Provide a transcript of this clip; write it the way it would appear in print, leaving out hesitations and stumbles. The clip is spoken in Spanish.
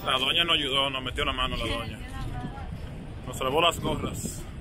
La doña nos ayudó, nos metió la mano la doña. Nos salvó las gorras.